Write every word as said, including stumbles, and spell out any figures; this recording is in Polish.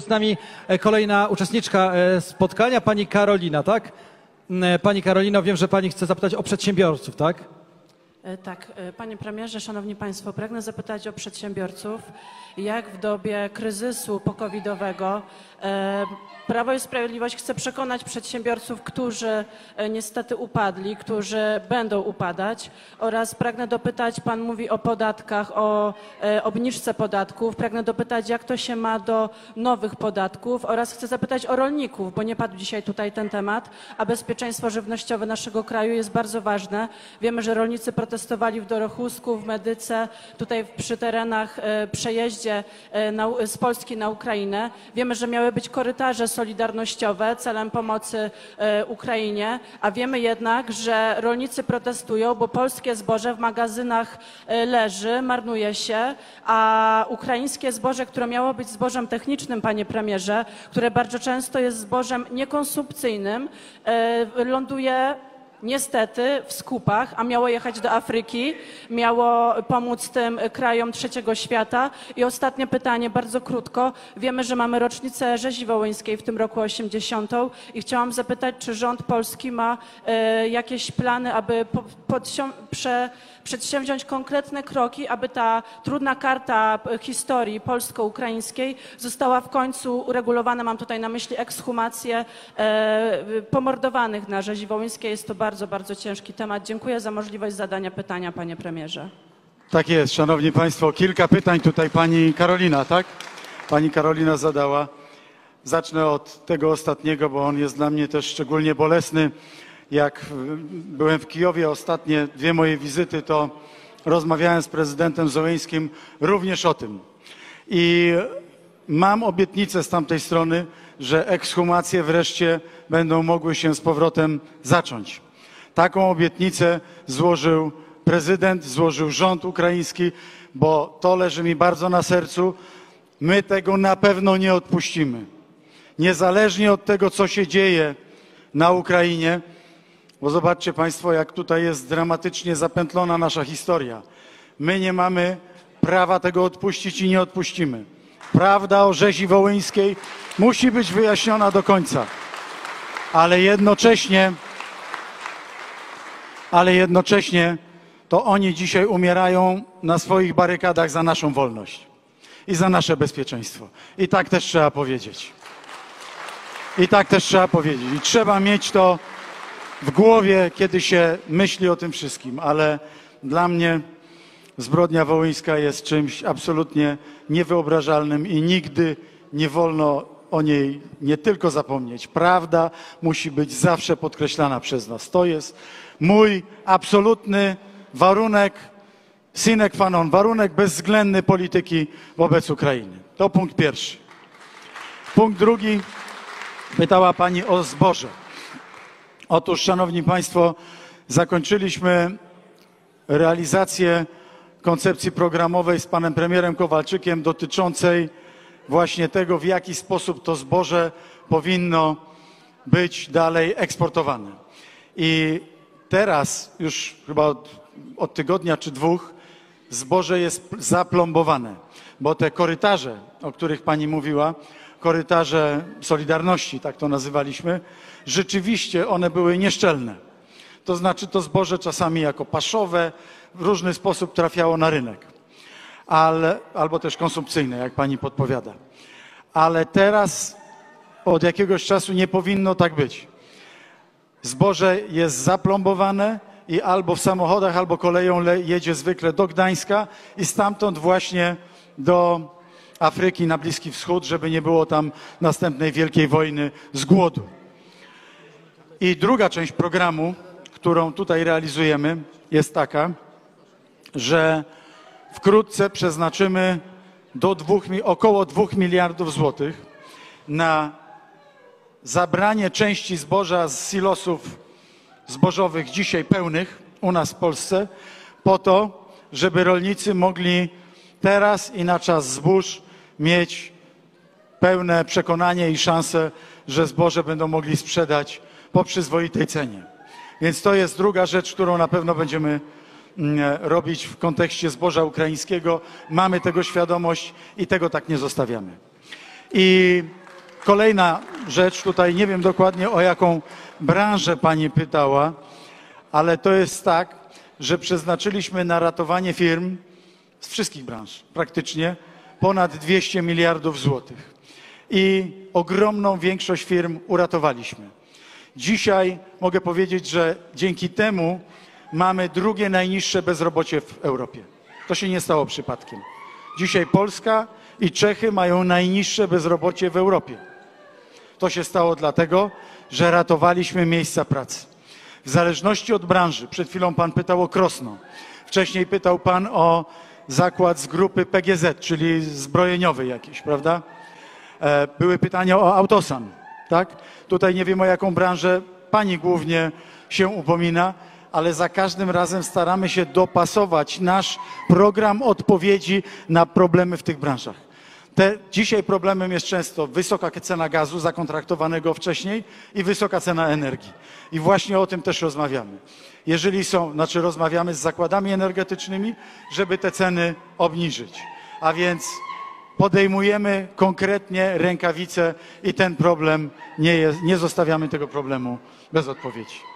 Z nami kolejna uczestniczka spotkania, pani Karolina, tak? Pani Karolino, wiem, że pani chce zapytać o przedsiębiorców, tak? Tak, panie premierze, szanowni państwo, pragnę zapytać o przedsiębiorców, jak w dobie kryzysu pokowidowego Prawo i Sprawiedliwość chce przekonać przedsiębiorców, którzy niestety upadli, którzy będą upadać, oraz pragnę dopytać, pan mówi o podatkach, o obniżce podatków, pragnę dopytać, jak to się ma do nowych podatków, oraz chcę zapytać o rolników, bo nie padł dzisiaj tutaj ten temat, a bezpieczeństwo żywnościowe naszego kraju jest bardzo ważne. Wiemy, że rolnicy protestowali w Dorochusku, w Medyce, tutaj przy terenach przejeździe na, z Polski na Ukrainę. Wiemy, że miały być korytarze solidarnościowe celem pomocy e, Ukrainie, a wiemy jednak, że rolnicy protestują, bo polskie zboże w magazynach e, leży, marnuje się, a ukraińskie zboże, które miało być zbożem technicznym, panie premierze, które bardzo często jest zbożem niekonsumpcyjnym, e, ląduje niestety w skupach, a miało jechać do Afryki, miało pomóc tym krajom trzeciego świata. I ostatnie pytanie, bardzo krótko. Wiemy, że mamy rocznicę rzezi wołyńskiej w tym roku osiemdziesiątą i chciałam zapytać, czy rząd polski ma e, jakieś plany, aby po, prze, przedsięwziąć konkretne kroki, aby ta trudna karta historii polsko-ukraińskiej została w końcu uregulowana. Mam tutaj na myśli ekshumację e, pomordowanych na rzezi wołyńskiej. Jest to bardzo, bardzo ciężki temat. Dziękuję za możliwość zadania pytania, panie premierze. Tak jest, szanowni państwo, kilka pytań tutaj pani Karolina, tak? Pani Karolina zadała. Zacznę od tego ostatniego, bo on jest dla mnie też szczególnie bolesny. Jak byłem w Kijowie, ostatnie dwie moje wizyty, to rozmawiałem z prezydentem Zełeńskim również o tym. I mam obietnicę z tamtej strony, że ekshumacje wreszcie będą mogły się z powrotem zacząć. Taką obietnicę złożył prezydent, złożył rząd ukraiński, bo to leży mi bardzo na sercu. My tego na pewno nie odpuścimy. Niezależnie od tego, co się dzieje na Ukrainie, bo zobaczcie państwo, jak tutaj jest dramatycznie zapętlona nasza historia. My nie mamy prawa tego odpuścić i nie odpuścimy. Prawda o rzezi wołyńskiej musi być wyjaśniona do końca. Ale jednocześnie, ale jednocześnie to oni dzisiaj umierają na swoich barykadach za naszą wolność i za nasze bezpieczeństwo. I tak też trzeba powiedzieć. I tak też trzeba powiedzieć. I trzeba mieć to w głowie, kiedy się myśli o tym wszystkim. Ale dla mnie zbrodnia wołyńska jest czymś absolutnie niewyobrażalnym i nigdy nie wolno o niej nie tylko zapomnieć. Prawda musi być zawsze podkreślana przez nas. To jest mój absolutny warunek sine qua non, warunek bezwzględny polityki wobec Ukrainy. To punkt pierwszy. Punkt drugi. Pytała pani o zboże. Otóż, szanowni państwo, zakończyliśmy realizację koncepcji programowej z panem premierem Kowalczykiem dotyczącej właśnie tego, w jaki sposób to zboże powinno być dalej eksportowane. I teraz już chyba od, od tygodnia czy dwóch zboże jest zaplombowane, bo te korytarze, o których pani mówiła, korytarze Solidarności, tak to nazywaliśmy, rzeczywiście one były nieszczelne. To znaczy to zboże czasami jako paszowe w różny sposób trafiało na rynek, ale, albo też konsumpcyjne, jak pani podpowiada. Ale teraz od jakiegoś czasu nie powinno tak być. Zboże jest zaplombowane i albo w samochodach, albo koleją jedzie zwykle do Gdańska i stamtąd właśnie do Afryki, na Bliski Wschód, żeby nie było tam następnej wielkiej wojny z głodu. I druga część programu, którą tutaj realizujemy, jest taka, że wkrótce przeznaczymy do dwóch, około dwóch miliardów złotych na zabranie części zboża z silosów zbożowych dzisiaj pełnych u nas w Polsce, po to, żeby rolnicy mogli teraz i na czas zbóż mieć pełne przekonanie i szansę, że zboże będą mogli sprzedać po przyzwoitej cenie. Więc to jest druga rzecz, którą na pewno będziemy robić w kontekście zboża ukraińskiego. Mamy tego świadomość i tego tak nie zostawiamy. I kolejna rzecz, tutaj nie wiem dokładnie o jaką branżę pani pytała, ale to jest tak, że przeznaczyliśmy na ratowanie firm z wszystkich branż praktycznie ponad dwieście miliardów złotych. I ogromną większość firm uratowaliśmy. Dzisiaj mogę powiedzieć, że dzięki temu mamy drugie najniższe bezrobocie w Europie. To się nie stało przypadkiem. Dzisiaj Polska i Czechy mają najniższe bezrobocie w Europie. To się stało dlatego, że ratowaliśmy miejsca pracy. W zależności od branży, przed chwilą pan pytał o Krosno, wcześniej pytał pan o zakład z grupy P G Z, czyli zbrojeniowy jakiś, prawda? E, były pytania o Autosan, tak? Tutaj nie wiem, o jaką branżę pani głównie się upomina, ale za każdym razem staramy się dopasować nasz program odpowiedzi na problemy w tych branżach. Te, dzisiaj problemem jest często wysoka cena gazu zakontraktowanego wcześniej i wysoka cena energii. I właśnie o tym też rozmawiamy. Jeżeli są, znaczy rozmawiamy z zakładami energetycznymi, żeby te ceny obniżyć. A więc podejmujemy konkretnie rękawice i ten problem nie jest, nie zostawiamy tego problemu bez odpowiedzi.